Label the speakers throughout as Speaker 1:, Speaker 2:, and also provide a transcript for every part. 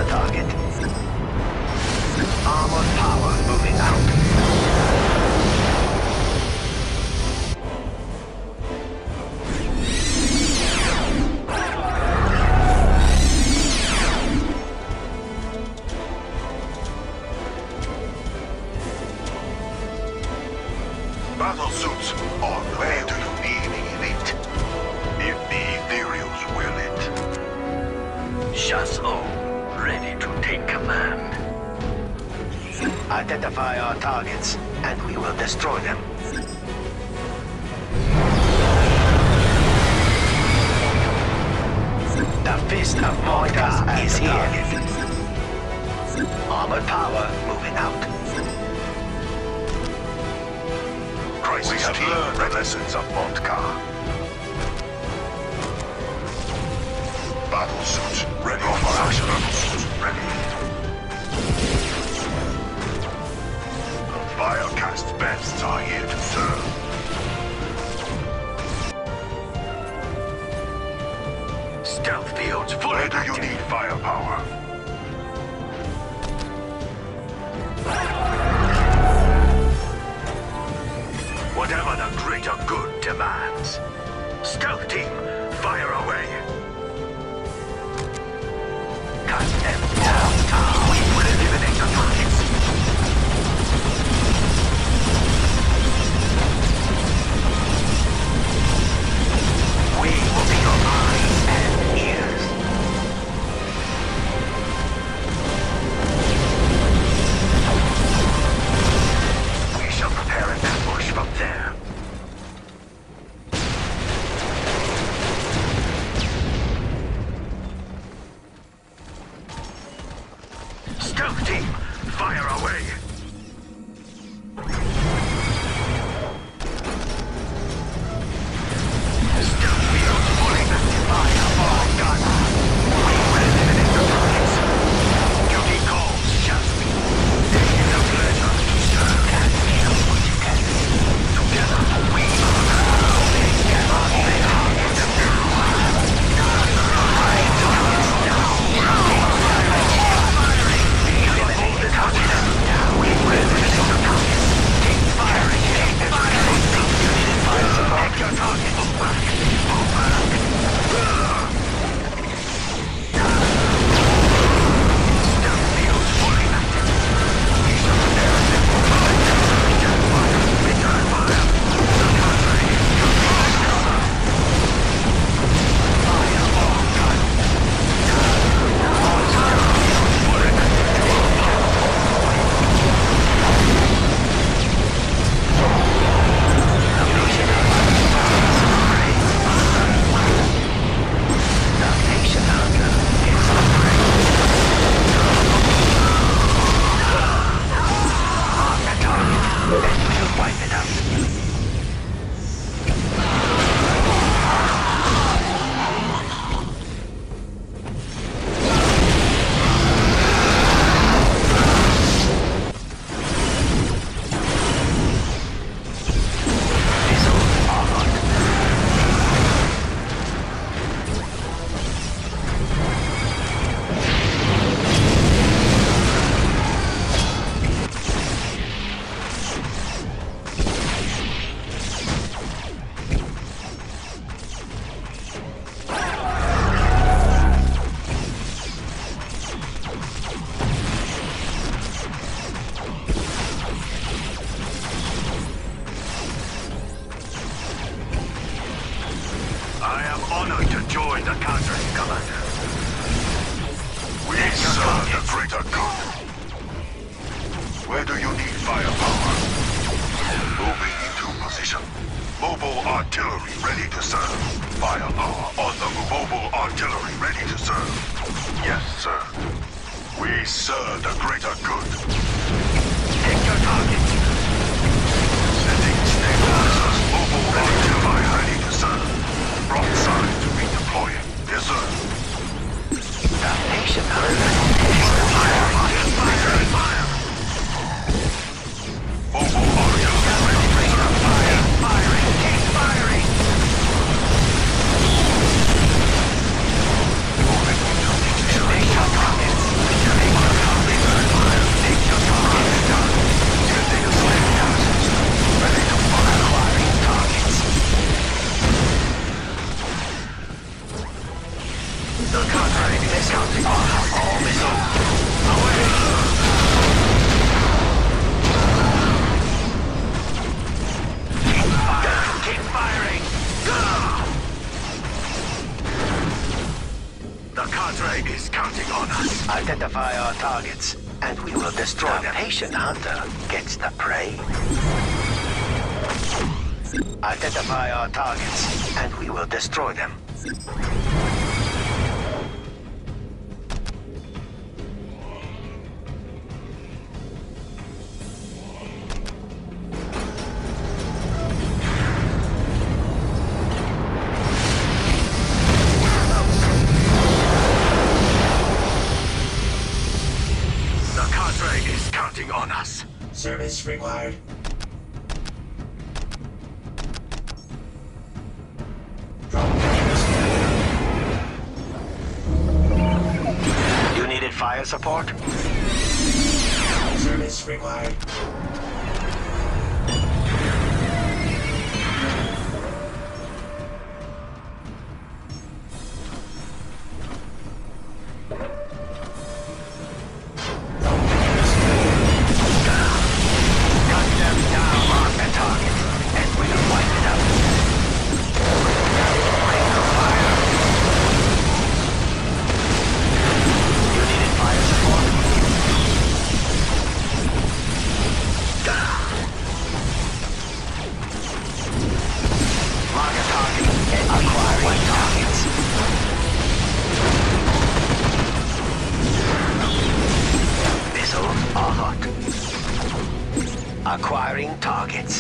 Speaker 1: your target. Armored power moving out.
Speaker 2: Battle suits on. Where do you need me in it? If the Ethereals will it.
Speaker 1: Shas'O, ready to take command. Identify our targets, and we will destroy them. The Fist of Mordor is here. Armored power moving out.
Speaker 2: We have learned the lessons of Montkar. Battle suits ready for action. Battle suits ready. The Firecast bests are here to serve.
Speaker 1: Stealth fields fully
Speaker 2: Where do you
Speaker 1: active.
Speaker 2: need firepower?
Speaker 1: Whatever the greater good demands. Stealth team, fire away. Cut them down. We will eliminate the targets. We will be your eyes and ears. We shall prepare an ambush from there. Stealth team, fire away! Stealth fields fully active. Fire all guns. We will eliminate the targets. Duty calls, Shas'O. It is a pleasure to serve. Can't kill what you can. Together, we are they cannot be targets. Identify our targets, and we will destroy them. The patient hunter gets the prey. Identify our targets, and we will destroy them.
Speaker 3: Service required.
Speaker 1: You needed fire support?
Speaker 3: Service required.
Speaker 1: Acquiring targets.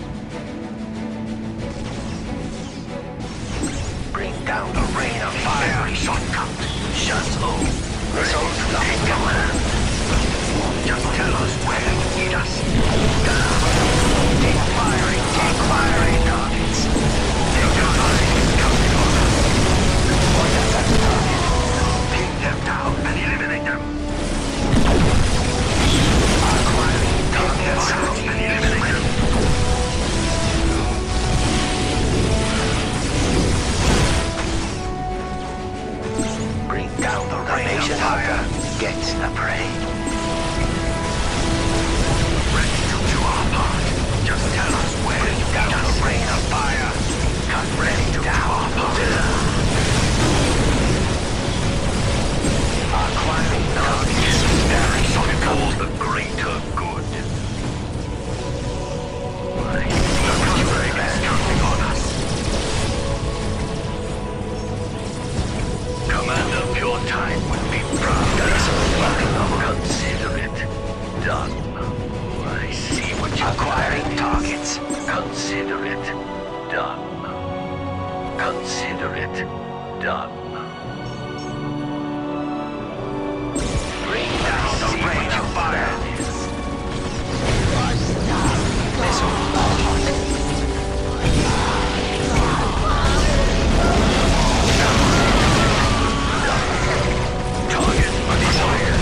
Speaker 1: Bring down the rain of fire. Shortcut. Shas'O. Missiles take command. Just tell us where you need us. Acquiring targets. Take your targets coming on us. What is that target? Pin them down and eliminate them. Acquiring targets and eliminate them. Bring down the rain of fire. Gets the prey. Ready to do our part. Just tell us where. Bring down the rain of fire. Cut ready to do our part. Acquiring targets. Very solid. For the greater good. The Crusade is counting on us. Commander, your time would be proud. Consider it done. I see what you're acquiring targets. Consider it done. Consider it done. Bring down the rain of fire. Target acquired.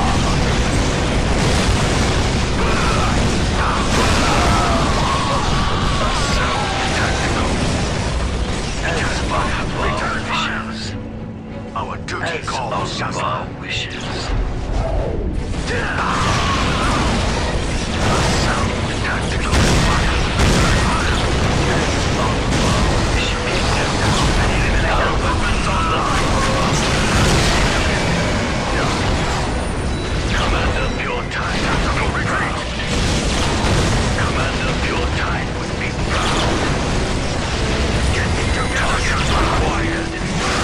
Speaker 1: Our duty calls Shas'O wishes. Tactical Commander, pure time. Tactical retreat. Commander, pure time would be proud. Get into target acquired.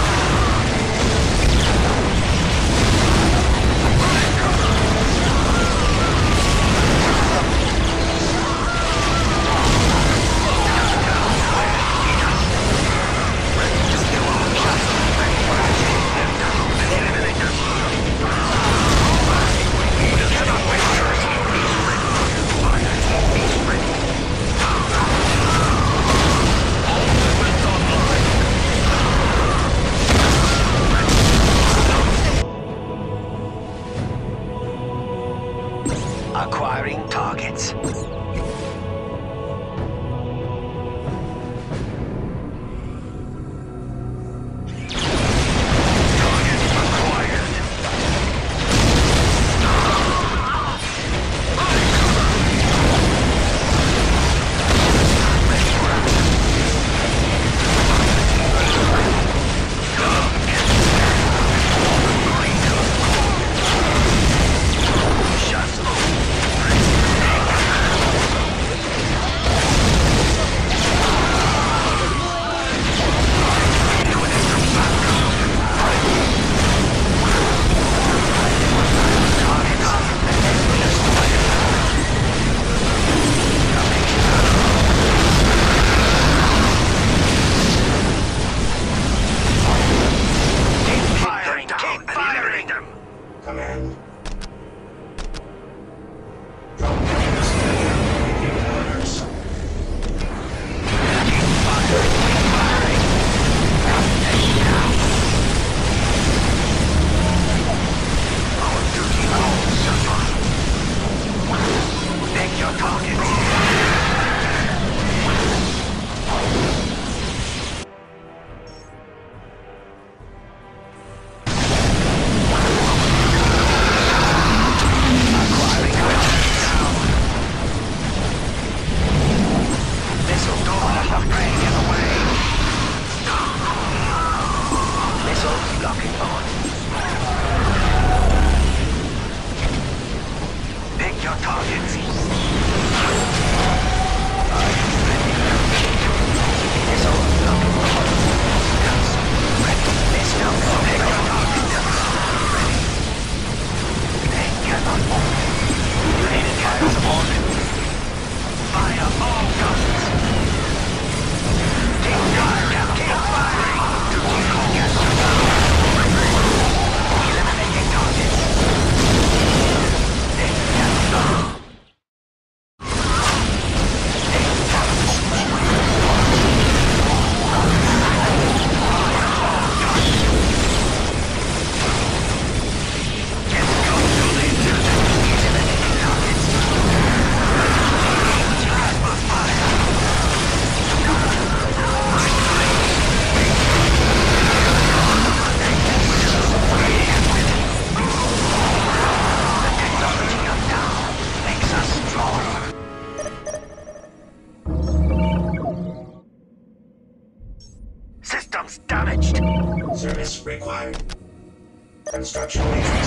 Speaker 1: Acquiring targets. all guns! Keep firing! Keep firing! Duty call gas eliminating targets.
Speaker 3: Systems damaged. Service required. Construction required.